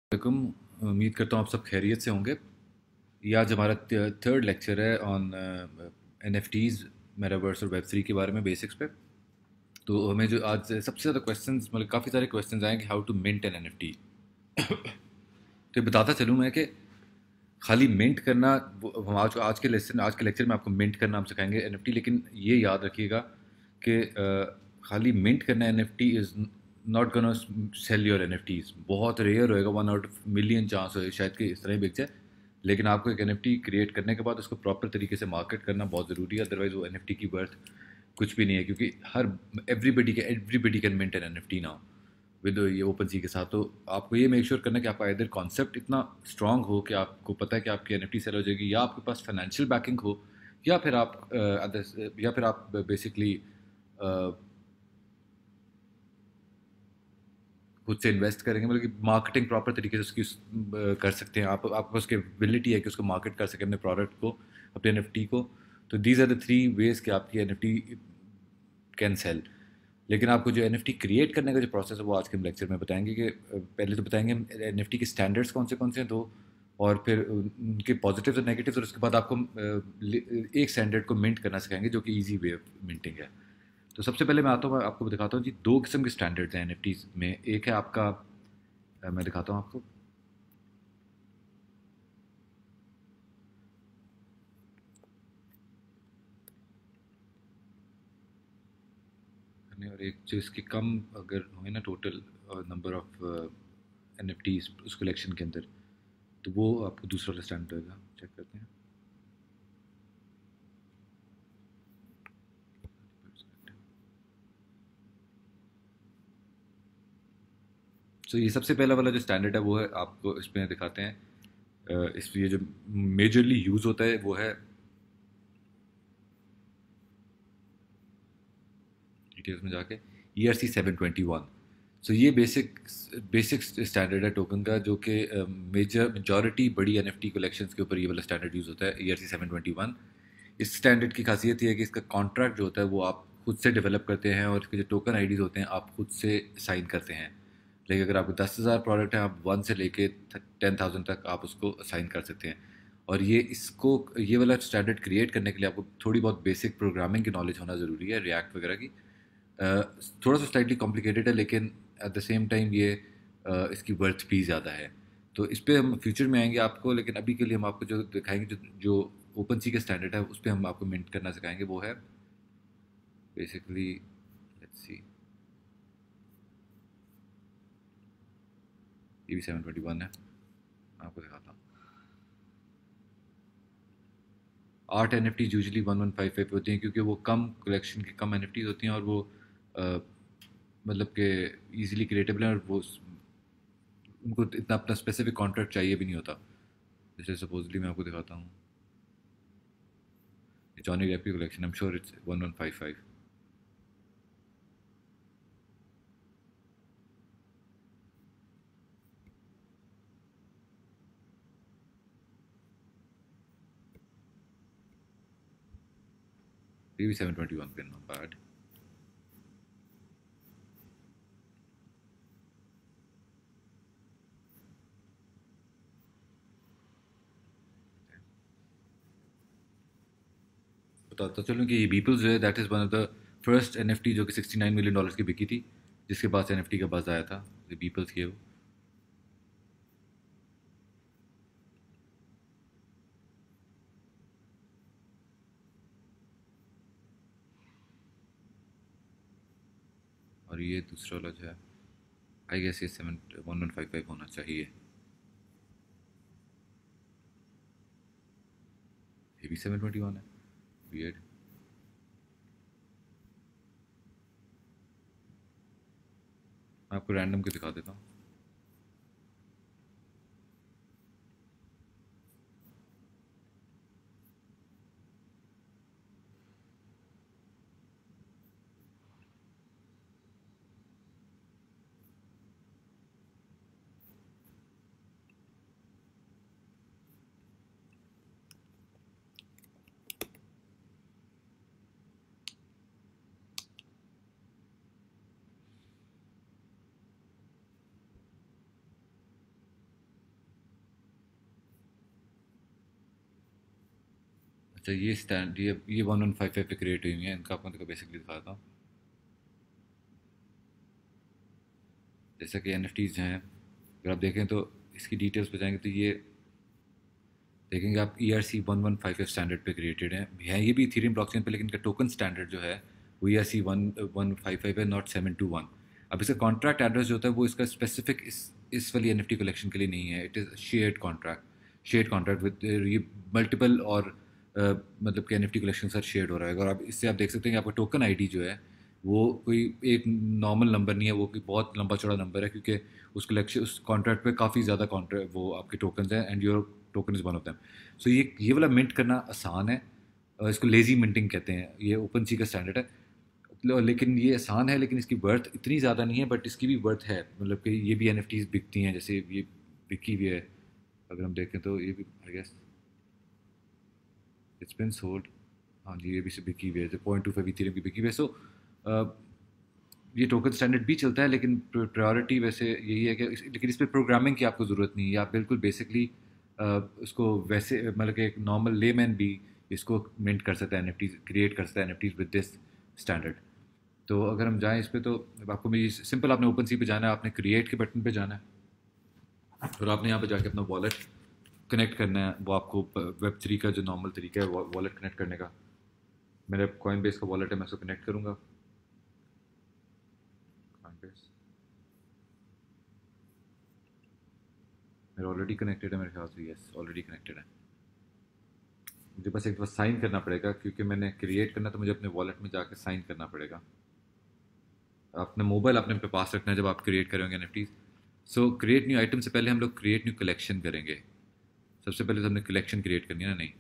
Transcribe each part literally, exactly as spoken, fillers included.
वालेकुम। उम्मीद करता हूँ आप सब खैरियत से होंगे। ये आज हमारा third lecture on N F F metaverse, मेटावर्स और वेब थ्री के बारे में बेसिक्स पे। तो हमें जो आज सबसे ज़्यादा क्वेश्चंस, मतलब काफ़ी सारे क्वेश्चंस आए कि how to mint N N F T. तो बताता चलूँ मैं कि खाली मिंट करना, वो- हम आज आज के लेसन आज के लेक्चर में आपको मिंट करना हम सिखाएंगे एन एफ टी। लेकिन ये याद रखिएगा कि अ, खाली मिंट करना N F T is not gonna sell your N F Ts. बहुत रेयर होएगा, one out of million chance हो शायद कि इस तरह ही बिक जाए। लेकिन आपको एक एन एफ टी क्रिएट करने के बाद उसको प्रॉपर तरीके से मार्केट करना बहुत ज़रूरी है, अदरवाइज़ वो एन एफ टी की वर्थ कुछ भी नहीं है। क्योंकि हर एवरीबडी के everybody can mint N N F T now with ये ओपन सी के साथ। तो आपको ये मेक श्योर करना है कि आपका इधर कॉन्सेप्ट इतना स्ट्रांग हो कि आपको पता है कि आपकी एन एफ टी सेल हो जाएगी, या आपके पास फाइनेंशियल बैकिंग हो, या फिर आप अ, अदर- या फिर आप बेसिकली खुद से इन्वेस्ट करेंगे, मतलब कि मार्केटिंग प्रॉपर तरीके से उसकी अ, कर सकते हैं आप। आपके पास कैपेबिलिटी है कि उसको मार्केट कर सकें अपने प्रोडक्ट को, अपने एन एफ टी को। तो these are the three ways कि आपकी N F T can sell. लेकिन आपको जो एन एफ टी क्रिएट करने का जो प्रोसेस है वो आज के हम लेक्चर में बताएंगे कि अ, पहले तो बताएंगे एन एफ टी के स्टैंडर्ड्स कौन से कौन से हैं दो, और फिर उनके पॉजिटिव्स और नेगेटिव्स, और उसके बाद आपको अ, ले- एक स्टैंडर्ड को मिंट करना सिखाएंगे जो कि ईजी वे ऑफ मिंटिंग है। तो सबसे पहले मैं आता हूँ, आपको दिखाता हूँ जी, दो किस्म के स्टैंडर्ड्स हैं एन एफ टी में। एक है आपका, अ, मैं दिखाता हूँ आपको, और एक जो इसके कम अगर होंगे ना total number of N F Ts उस कलेक्शन के अंदर, तो वो आपको दूसरा वाला स्टैंडर्ड होगा। चेक करते हैं। तो ये सबसे पहला वाला जो स्टैंडर्ड है वो है, आपको इसमें दिखाते हैं। अ, इस ये जो मेजरली यूज़ होता है वो है, डिटेल्स में जाके, E R C seven twenty one. So ये बेसिक बेसिक स्टैंडर्ड है टोकन का, जो कि मेजर मेजॉरिटी बड़ी एन एफ टी कलेक्शन के ऊपर ये वाला स्टैंडर्ड यूज़ होता है, E R C seven twenty one. इस स्टैंडर्ड की खासियत ये है कि इसका कॉन्ट्रैक्ट जो होता है वो आप खुद से डेवलप करते हैं, और इसके जो टोकन आईडीज़ होते हैं आप खुद से साइन करते हैं। लेकिन अगर आपको दस हज़ार प्रोडक्ट है, आप वन से लेके टेन थाउजेंड तक आप उसको साइन कर सकते हैं। और ये इसको ये वाला स्टैंडर्ड क्रिएट करने के लिए आपको थोड़ी बहुत बेसिक प्रोग्रामिंग की नॉलेज होना ज़रूरी है, रिएक्ट वगैरह की। अ, थोड़ा सा स्लाइटली कॉम्प्लिकेटेड है, लेकिन एट द सेम टाइम ये अ, इसकी वर्थ भी ज़्यादा है। तो इस पे हम फ्यूचर में आएंगे आपको, लेकिन अभी के लिए हम आपको जो दिखाएंगे, जो जो ओपन सी का स्टैंडर्ड है उस पर हम आपको मिंट करना सिखाएंगे, वो है बेसिकली, लेट्स सी, ये भी सेवन ट्वेंटी वन है। मैं आपको दिखाता हूँ। आठ N F Ts usually one one five five होती हैं, क्योंकि वो कम कलेक्शन की कम एन एफ टीज होती हैं, और वो अ, मतलब कि ईजिली क्रिएटेबल हैं, और वो उनको इतना अपना स्पेसिफिक कॉन्ट्रैक्ट चाहिए भी नहीं होता। जैसे सपोजली मैं आपको दिखाता हूँ, जॉनी डेप की collection, I am sure it's one one five five. ये भी सेवन ट्वेंटी वन पे, नॉट बैड। बताता चलूँ कि ये बीपल्स जो है, that is one of the first N F T जो कि सिक्सटी नाइन मिलियन डॉलर्स की बिकी थी, जिसके पास एन एफ टी का बज़ आया था। ये बीपल्स की है वो। और ये दूसरा वाला जो है, आई गेस ये seven one one five five होना चाहिए। ये भी सेवन ट्वेंटी वन है। वियर्ड। मैं आपको रैंडम के दिखा देता हूँ। अच्छा ये स्टैंड ये ये वन वन फाइव फाइव पे क्रिएट हुई हुई है, इनका आपको बेसिकली दिखाता हूँ। जैसा कि एन एफ टीज़ हैं, अगर आप देखें तो इसकी डिटेल्स पे जाएंगे तो ये देखेंगे आप E R C one one five five standard पे क्रिएटेड हैं हैं ये भी इथेरियम ब्लॉकचेन पे, लेकिन इनका टोकन स्टैंडर्ड जो है वो E R C one one five five है, नॉट सेवन टू वन। अब इसका कॉन्ट्रैक्ट एड्रेस जो होता है वो इसका स्पेसिफिक इस इस वाली एन एफ टी कलेक्शन के लिए नहीं है, it is shared contract shared contract with ये मल्टीपल और uh, मतलब कि एन एफ टी कलेक्शन साथ शेयर्ड हो रहा है। और आप इससे आप देख सकते हैं कि आपका टोकन आई डी जो है वो कोई एक नॉर्मल नंबर नहीं है, वो कोई बहुत लंबा चौड़ा नंबर है, क्योंकि उस कलेक्शन उस कॉन्ट्रैक्ट पे काफ़ी ज़्यादा कॉन्ट्रैक्ट वो आपके टोकन्स हैं, and your token is one of them. So ये ये वाला मिंट करना आसान है, अ, इसको लेज़ी मिंटिंग कहते हैं, ये ओपन सी का स्टैंडर्ड है। ल- लेकिन ये आसान है, लेकिन इसकी वर्थ इतनी ज़्यादा नहीं है, बट इसकी भी वर्थ है, मतलब कि ये भी एन एफ टीज़ बिकती हैं, जैसे ये बिकी भी है। अगर हम देखें तो ये भी I guess it's been sold, हाँ जी ये भी से बिकी हुई है, जो पॉइंट टू फाइव इथेरियम की बिकी हुई है। सो ये टोकन स्टैंडर्ड भी चलता है, लेकिन प्रायोरिटी वैसे यही है कि इस, लेकिन इस पर प्रोग्रामिंग की आपको ज़रूरत नहीं है, आप बिल्कुल बेसिकली उसको वैसे मतलब कि एक नॉर्मल लेमैन भी इसको मिंट कर सकता है, एन एफ टीज क्रिएट कर सकता है N F Ts with this standard. तो अगर हम जाएँ इस पर तो आपको मेरी सिंपल, आपने ओपन सी पे जाना है, आपने क्रिएट के बटन पे जाना है, और आपने यहाँ पे जाके अपना वॉलेट कनेक्ट करना है। वो आपको वेब थ्री का जो नॉर्मल तरीका है वॉलेट कनेक्ट करने का, मेरा कॉइन बेस का वॉलेट है, मैं उसको कनेक्ट करूँगा। कॉइन बेस मेरा ऑलरेडी कनेक्टेड है मेरे ख्याल से, यस ऑलरेडी कनेक्टेड है। मुझे बस एक बार साइन करना पड़ेगा, क्योंकि मैंने क्रिएट करना तो मुझे अपने वॉलेट में जाकर साइन करना पड़ेगा। अपना मोबाइल अपने पे पास रखना है जब आप क्रिएट करेंगे N F Ts. So create new item से पहले हम लोग क्रिएट न्यू कलेक्शन करेंगे। सबसे पहले तो हमने कलेक्शन क्रिएट करनी है ना, नहीं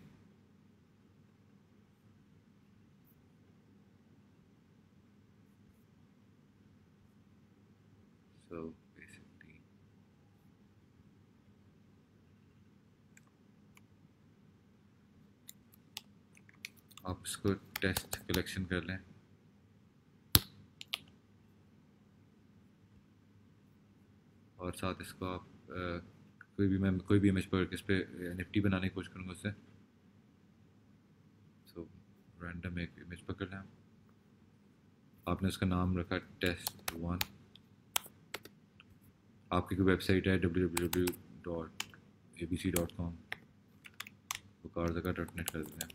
सो बेसिकली आप इसको टेस्ट कलेक्शन कर लें, और साथ इसको आप अ, कोई भी मैं कोई भी इमेज पर इस पे एन एफ टी बनाने की कोशिश करूँगा उससे। सो रैंडम एक इमेज पकड़ लें, आपने उसका नाम रखा टेस्ट वन, आपकी कोई वेबसाइट है W W W dot A B C dot com, तो कारजका डॉट नेट कर देते हैं।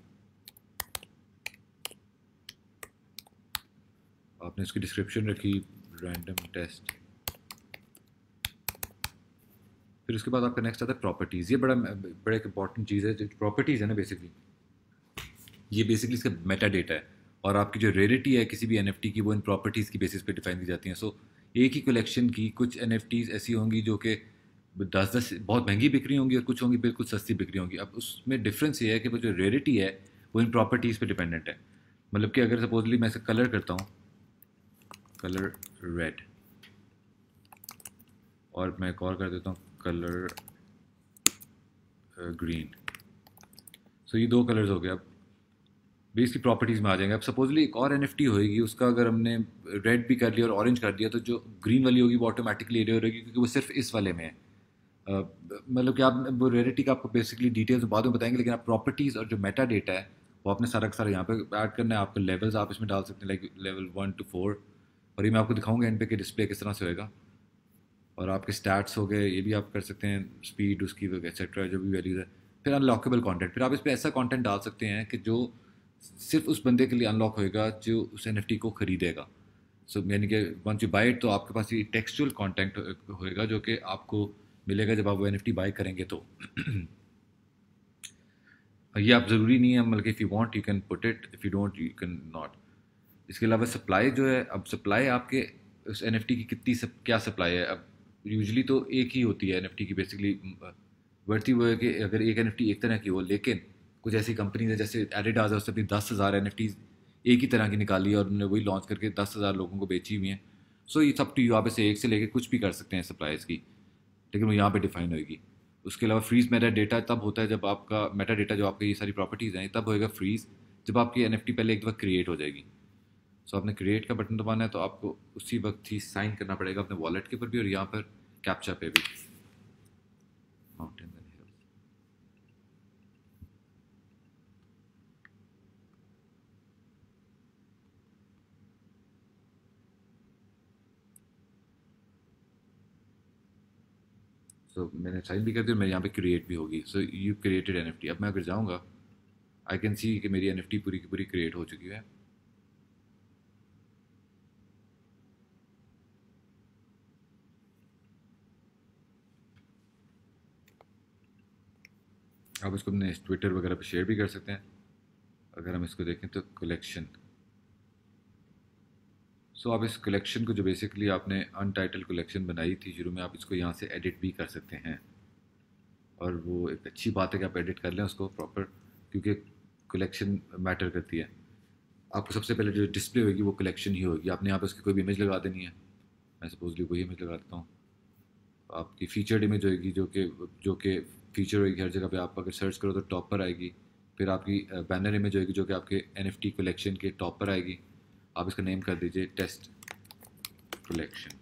आपने इसकी डिस्क्रिप्शन रखी रैंडम टेस्ट, फिर उसके बाद आपका नेक्स्ट आता है प्रॉपर्टीज़। ये बड़ा बड़ा एक इंपॉर्टेंट चीज़ है, जो प्रॉपर्टीज़ है ना बेसिकली, ये बेसिकली इसका मेटा डेटा है, और आपकी जो रेरिटी है किसी भी एन एफ टी की वो इन प्रॉपर्टीज़ की बेसिस पे डिफाइन की जाती हैं। सो एक ही कलेक्शन की कुछ एन एफ टीज़ ऐसी होंगी जो कि दस दस बहुत महंगी बिक रही होंगी, और कुछ होंगी बिल्कुल सस्ती बिक रही होंगी। अब उसमें डिफरेंस ये है कि वो जो रेरिटी है वो इन प्रॉपर्टीज़ पे डिपेंडेंट है। मतलब कि अगर सपोजली मैं इसे कलर करता हूँ, कलर रेड, और मैं एक और कर देता हूँ कलर ग्रीन, सो ये दो कलर्स हो गए। अब भी इसकी प्रॉपर्टीज़ में आ जाएंगे। अब सपोजली एक और एन एफ टी होएगी, उसका अगर हमने रेड भी कर लिया और ऑरेंज कर दिया, तो जो ग्रीन वाली होगी वो ऑटोमेटिकली एरिया हो रहेगी, क्योंकि वो सिर्फ इस वाले में है। अ, मतलब कि आप वो रेरिटी का आपको बेसिकली डिटेल्स बाद में बताएंगे, लेकिन आप प्रॉपर्टीज़ और जो मेटा डेटा है वो आपने सारा का सारा यहाँ पे ऐड करना है। आपके लेवल्स आप इसमें डाल सकते हैं, like level one two four, और ये मैं आपको दिखाऊंगा एंड पे कि डिस्प्ले किस तरह से होएगा। और आपके स्टैट्स हो गए, ये भी आप कर सकते हैं, स्पीड उसकी एक्सेट्रा जो भी वैल्यूज़ है। फिर अनलॉकेबल कंटेंट, फिर आप इस पर ऐसा कंटेंट डाल सकते हैं कि जो सिर्फ उस बंदे के लिए अनलॉक होएगा जो उस एन एफ टी को खरीदेगा। सो so, यानी कि वंस यू बाय इट, तो आपके पास ये टेक्सचुअल कंटेंट होएगा जो कि आपको मिलेगा जब आप वो एन एफ टी बाय करेंगे। तो ये आप ज़रूरी नहीं है, मतलब if you want you can put it, if you don't you can not. इसके अलावा सप्लाई जो है, अब सप्लाई आपके उस एन एफ टी की कितनी सब, क्या सप्लाई है। अब यूजली तो एक ही होती है एन एफ टी की, बेसिकली बढ़ती वो है कि अगर एक एन एफ टी एक तरह की हो, लेकिन कुछ ऐसी कंपनीज है जैसे एडिडास है, उसने अपनी दस हज़ार एन एफ टीज एक ही तरह की निकाली है, और उन्होंने वही लॉन्च करके दस हज़ार लोगों को बेची हुई हैं। सो ये सब टू यू, आप इसे एक से लेके कुछ भी कर सकते हैं सप्लाईज की, लेकिन वो यहाँ पे डिफाइन होगी। उसके अलावा फ्रीज मेटा डेटा तब होता है जब आपका मेटा डेटा जो आपका ये सारी प्रॉपर्टीज़ हैं तब होएगा फ्रीज जब आपकी एन एफ टी पहले एक दफ़ा क्रिएट हो जाएगी। सो आपने क्रिएट का बटन दबाना है, तो आपको उसी वक्त ही साइन करना पड़ेगा अपने वॉलेट के ऊपर भी, और यहाँ पर कैप्चा पे भी। माउंटेन सो so, मैंने साइन भी कर दिया, मेरे यहाँ पे क्रिएट भी होगी। So you created N F T. अब मैं अगर जाऊँगा, आई कैन सी कि मेरी एन एफ टी पूरी की पूरी क्रिएट हो चुकी है। आप इसको अपने ट्विटर वगैरह पे शेयर भी कर सकते हैं। अगर हम इसको देखें तो कलेक्शन, सो so, आप इस कलेक्शन को जो बेसिकली आपने अनटाइटल कलेक्शन बनाई थी शुरू में, आप इसको यहाँ से एडिट भी कर सकते हैं। और वो एक अच्छी बात है कि आप एडिट कर लें उसको प्रॉपर, क्योंकि कलेक्शन मैटर करती है। आपको सबसे पहले जो डिस्प्ले होगी वो कलेक्शन ही होगी। आपने यहाँ पे उसकी कोई भी इमेज लगा देनी है। मैं सपोजली कोई इमेज लगा देता हूँ। आपकी फीचर्ड इमेज होगी जो कि जो कि फीचर होगी हर जगह पे। आप अगर सर्च करो तो टॉप पर आएगी। फिर आपकी बैनर इमेज होगी जो कि आपके एन एफ टी कलेक्शन के टॉप पर आएगी। आप इसका नेम कर दीजिए टेस्ट कलेक्शन।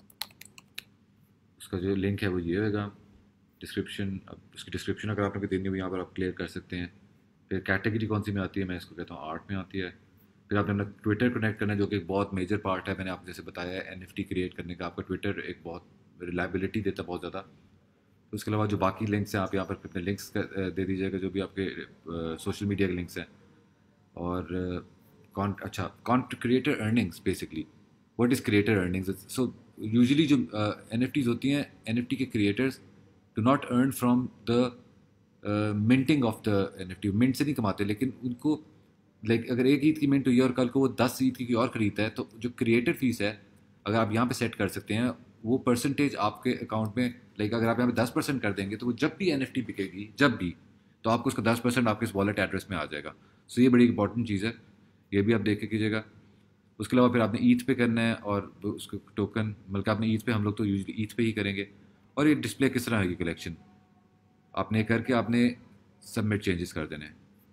उसका जो लिंक है वो ये होगा। डिस्क्रिप्शन, अब उसकी डिस्क्रिप्शन अगर आपने कोई देनी हो यहाँ पर आप क्लियर कर सकते हैं। फिर कैटेगरी कौन सी में आती है, मैं इसको कहता हूँ आर्ट में आती है। फिर आपने अपना ट्विटर कनेक्ट करना है जो कि एक बहुत मेजर पार्ट है। मैंने आपको जैसे बताया है एन एफ टी क्रिएट करने का, आपका ट्विटर एक बहुत रिलायबिलिटी देता है बहुत ज़्यादा। तो उसके अलावा जो बाकी लिंक्स हैं आप यहाँ पर अपने लिंक्स दे दीजिएगा, जो भी आपके सोशल मीडिया के लिंक्स हैं। और कॉन अच्छा cont creator earnings, basically what is creator earnings. So usually जो एन एफ टीज होती हैं, एन एफ टी के creators do not earn from the minting of the N F T. Mint से नहीं कमाते, लेकिन उनको लाइक like, अगर एक ईद की मिंट हुई है और कल को वो दस ईद की कोई और ख़रीदता है, तो जो क्रिएटर फीस है अगर आप यहाँ पे सेट कर सकते हैं, वो परसेंटेज आपके अकाउंट में, लाइक अगर आप यहाँ पे दस परसेंट कर देंगे तो वो जब भी एन एफ टी बिकेगी, जब भी, तो आपको उसका दस परसेंट आपके इस वॉलेट एड्रेस में आ जाएगा। सो ये बड़ी इंपॉर्टेंट चीज़ है, ये भी आप देख के कीजिएगा। उसके अलावा फिर आपने ईद पे करना है और उसको टोकन, बल्कि आपने ईद पे, हम लोग तो यूजली ईद पे ही करेंगे। और ये डिस्प्ले किस तरह होगी कलेक्शन, आपने करके आपने सबमिट चेंजेस कर देने हैं।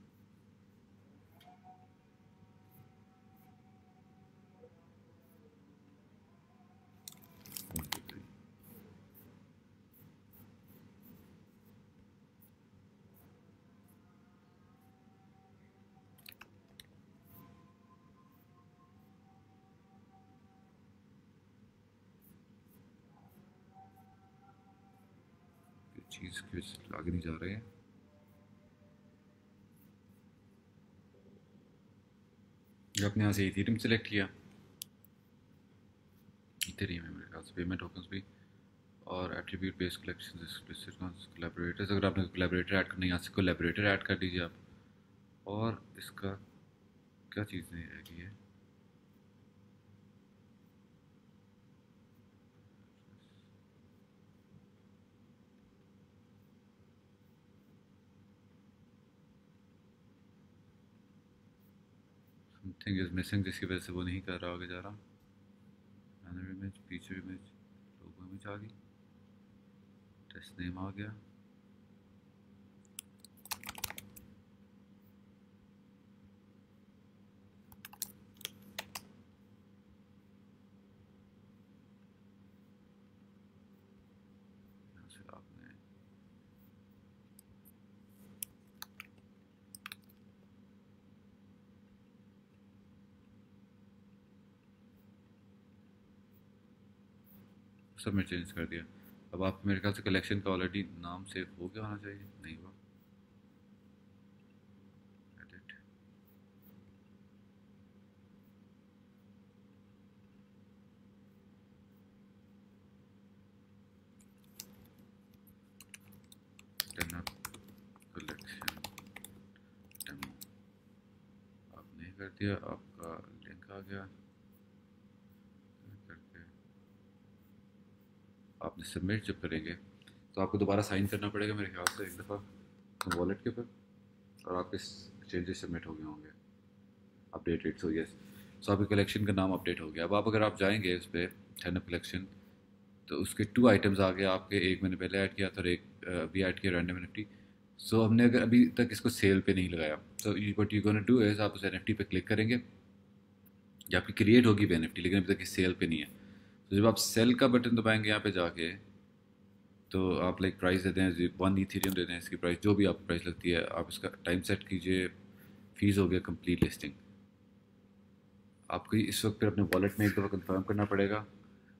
चीज़ कुछ आगे नहीं जा रहे हैं। जब आपने यहाँ से इथेरियम सेलेक्ट किया, इथेरियम है मेरे ख्याल से पेमेंट टोकन्स भी, और attribute based collection explicit collaborators. अगर आपने कोलैबोरेटर ऐड करना है, यहाँ से कोलैबोरेटर ऐड कर दीजिए आप। और इसका क्या चीज़ नहीं रहेगी है, समथिंग इज मिसिंग, जिसकी वजह से वो नहीं कर रहा, आगे जा रहा। Banner image, feature image, logo image आ गई, टेस्ट नेम आ गया। यहाँ से आपने सब में चेंज कर दिया। अब आप, मेरे ख्याल से कलेक्शन का ऑलरेडी नाम सेव हो गया होना चाहिए, नहीं हुआ। एडिट, कलेक्शन डेमो आपने कर दिया, आपका लिंक आ गया करके। आपने सबमिट जब करेंगे तो आपको दोबारा साइन करना पड़ेगा मेरे ख्याल से एक दफ़ा वॉलेट के ऊपर, और आपके चेंजेस सबमिट हो गए होंगे, अपडेटेड। सो यस, सो आपके कलेक्शन का नाम अपडेट हो गया। अब आप, अगर आप जाएंगे उस पर टर्नअप कलेक्शन, तो उसके टू आइटम्स आ गए आपके, एक मैंने पहले ऐड किया था और एक अभी ऐड किया, random N F T. So हमने अगर अभी तक इसको सेल पे नहीं लगाया, so what you gonna do is, आप उस एन एफ टी पे क्लिक करेंगे, या आपकी क्रिएट होगी एन एफ टी, लेकिन अभी तक सेल पे नहीं है। तो जब आप सेल का बटन दबाएंगे यहाँ पे जाके, तो आप लाइक प्राइस देते हैं, वन इथेरियम देते हैं, इसकी प्राइस जो भी आपको प्राइस लगती है, आप इसका टाइम सेट कीजिए। फीस हो गया कंप्लीट लिस्टिंग। आपको इस वक्त फिर अपने वॉलेट में एक दफ़ा कंफर्म करना पड़ेगा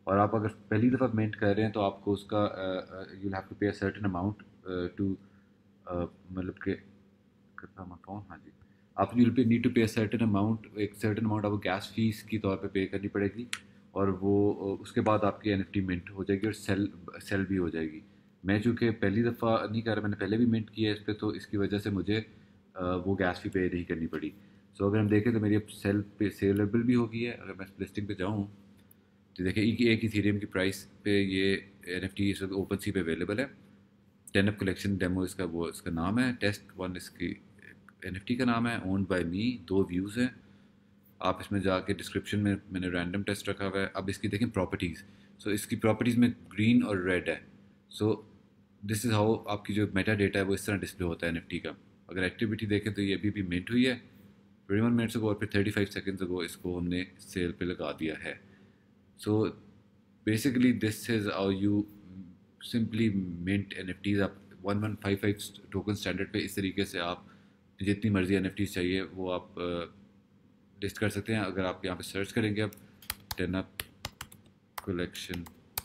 और आप अगर पहली दफ़ा मिंट कर रहे हैं तो आपको उसका यू हैव टू पे अ सर्टेन अमाउंट टू, मतलब कि कितना अमाउंट, हाँ जी, आप will pay need to pay certain amount, एक सर्टेन अमाउंट आपको गैस फीस की तौर पे पे करनी पड़ेगी, और वो उसके बाद आपकी एनएफटी मिंट हो जाएगी और सेल सेल भी हो जाएगी। मैं चूँकि पहली दफ़ा नहीं कर रहा, मैंने पहले भी मिंट किया है इस पर, तो इसकी वजह से मुझे अ, वो गैस फी पे नहीं करनी पड़ी। सो अगर हम देखें तो मेरी अब सेल पे सेलेबल भी हो गई है। अगर मैं लिस्टिंग पे जाऊँ तो देखिए एक एक इथेरियम की प्राइस पे ये एन एफ टी इस वक्त ओपन सी पे अवेलेबल है। टेन अप कलेक्शन डेमो इसका वो इसका नाम है, टेस्ट वन इसकी एन एफ टी का नाम है, ओन्ड बाय मी, दो व्यूज़ हैं। आप इसमें जाके डिस्क्रिप्शन में मैंने रैंडम टेस्ट रखा हुआ है। अब इसकी देखें प्रॉपर्टीज़, सो इसकी प्रॉपर्टीज़ में ग्रीन और रेड है। सो दिस इज़ हाउ आपकी जो मेटा डेटा है वो इस तरह डिस्प्ले होता है एन एफ टी का। अगर एक्टिविटी देखें तो ये अभी भी मिंट हुई है ट्वेंटी वन मिनट्स अगो, और फिर थर्टी फाइव सेकेंड्स अगो इसको हमने सेल पे लगा दिया है। So basically this is how you simply mint N F Ts. आप one one five five token standard पे इस तरीके से आप जितनी मर्जी एन एफ टीज़ चाहिए वो आप लिस्ट कर सकते हैं। अगर आप यहाँ पे सर्च करेंगे अब टेन अप कलेक्शन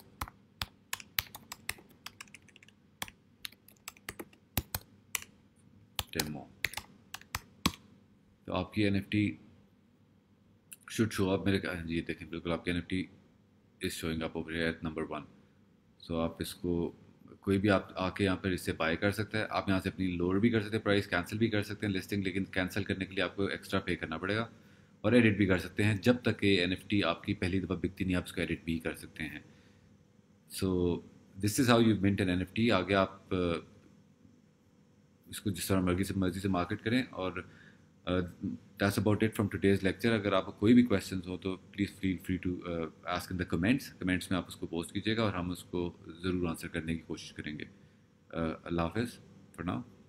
डेमो, तो आपकी N F T should show up मेरे, हाँ जी ये देखें बिल्कुल आपकी N F T is showing up over at number one. So आप इसको कोई भी आप आके यहाँ पर इससे बाय कर सकते हैं। आप यहाँ से अपनी लोअर भी कर सकते हैं, प्राइस कैंसिल भी कर सकते हैं लिस्टिंग, लेकिन कैंसिल करने के लिए आपको एक्स्ट्रा पे करना पड़ेगा। और एडिट भी कर सकते हैं, जब तक कि एन एफ टी आपकी पहली दफ़ा बिकती नहीं आप उसको एडिट भी कर सकते हैं। So this is how you mint N N F T. आगे आप uh, इसको जिस तरह मर्जी से मर्जी से मार्केट करें। और that's about it from today's lecture. अगर आपको कोई भी क्वेश्चन हो तो please feel free to ask in the comments comments में आप उसको पोस्ट कीजिएगा और हम उसको ज़रूर आंसर करने की कोशिश करेंगे। अल्लाह हाफ़िज़ फॉर नाउ।